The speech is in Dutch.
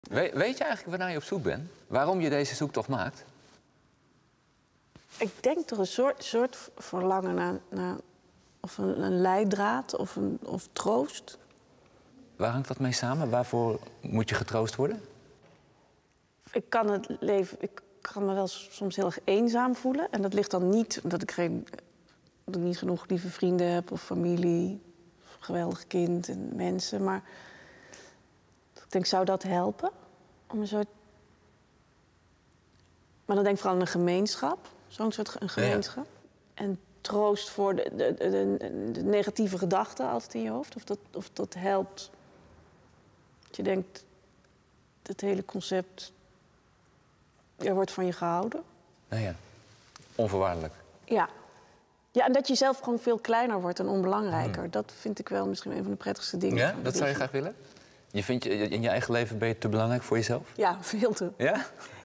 Weet je eigenlijk waarnaar je op zoek bent? Waarom je deze zoektocht maakt? Ik denk toch een soort verlangen naar of een leidraad of troost. Waar hangt dat mee samen? Waarvoor moet je getroost worden? Ik kan me wel soms heel erg eenzaam voelen. En dat ligt dan niet omdat ik niet genoeg lieve vrienden heb of familie, of een geweldig kind en mensen. Maar ik denk, zou dat helpen? Om een soort... Maar dan denk ik vooral aan een gemeenschap. Zo'n soort een gemeenschap. Ja. En troost voor de negatieve gedachten altijd in je hoofd. Of dat helpt. Dat je denkt, het hele concept... Er wordt van je gehouden. Nou ja, onvoorwaardelijk. Ja. Ja, en dat je zelf gewoon veel kleiner wordt en onbelangrijker. Dat vind ik wel misschien een van de prettigste dingen. Ja, dat zou je graag willen? Je vindt in je eigen leven ben je te belangrijk voor jezelf? Ja, veel te. Ja?